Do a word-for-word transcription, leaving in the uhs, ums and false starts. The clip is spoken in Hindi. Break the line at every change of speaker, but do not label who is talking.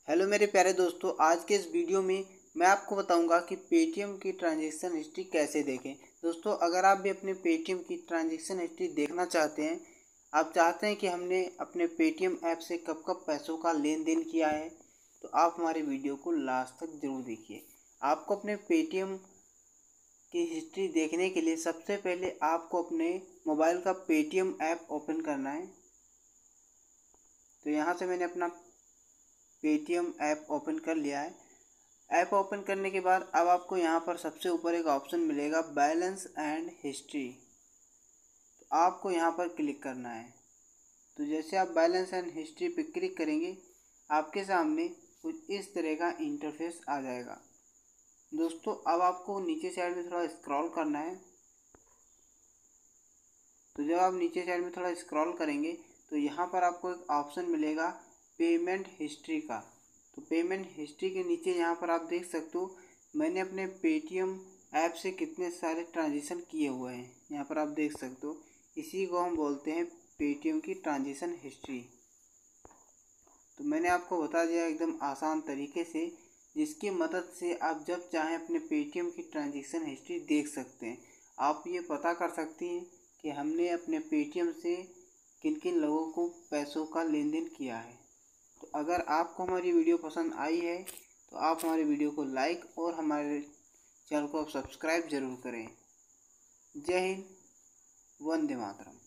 हेलो मेरे प्यारे दोस्तों, आज के इस वीडियो में मैं आपको बताऊंगा कि पेटीएम की ट्रांजैक्शन हिस्ट्री कैसे देखें। दोस्तों, अगर आप भी अपने पेटीएम की ट्रांजैक्शन हिस्ट्री देखना चाहते हैं, आप चाहते हैं कि हमने अपने पेटीएम ऐप से कब कब पैसों का लेन देन किया है, तो आप हमारे वीडियो को लास्ट तक ज़रूर देखिए। आपको अपने पेटीएम की हिस्ट्री देखने के लिए सबसे पहले आपको अपने मोबाइल का पेटीएम ऐप ओपन करना है। तो यहाँ से मैंने अपना पेटीएम ऐप ओपन कर लिया है। ऐप ओपन करने के बाद अब आपको यहाँ पर सबसे ऊपर एक ऑप्शन मिलेगा बैलेंस एंड हिस्ट्री, तो आपको यहाँ पर क्लिक करना है। तो जैसे आप बैलेंस एंड हिस्ट्री पे क्लिक करेंगे, आपके सामने कुछ इस तरह का इंटरफेस आ जाएगा। दोस्तों, अब आपको नीचे साइड में थोड़ा स्क्रॉल करना है। तो जब आप नीचे साइड में थोड़ा स्क्रॉल करेंगे तो यहाँ पर आपको एक ऑप्शन मिलेगा पेमेंट हिस्ट्री का। तो पेमेंट हिस्ट्री के नीचे यहाँ पर आप देख सकते हो मैंने अपने पेटीएम ऐप से कितने सारे ट्रांजेक्शन किए हुए हैं, यहाँ पर आप देख सकते हो। इसी को हम बोलते हैं पेटीएम की ट्रांजेक्शन हिस्ट्री। तो मैंने आपको बता दिया एकदम आसान तरीके से, जिसकी मदद से आप जब चाहें अपने पेटीएम की ट्रांजेक्शन हिस्ट्री देख सकते हैं। आप ये पता कर सकती हैं कि हमने अपने पेटीएम से किन किन लोगों को पैसों का लेन देन किया है। तो अगर आपको हमारी वीडियो पसंद आई है तो आप हमारे वीडियो को लाइक और हमारे चैनल को सब्सक्राइब ज़रूर करें। जय हिंद, वंदे मातरम।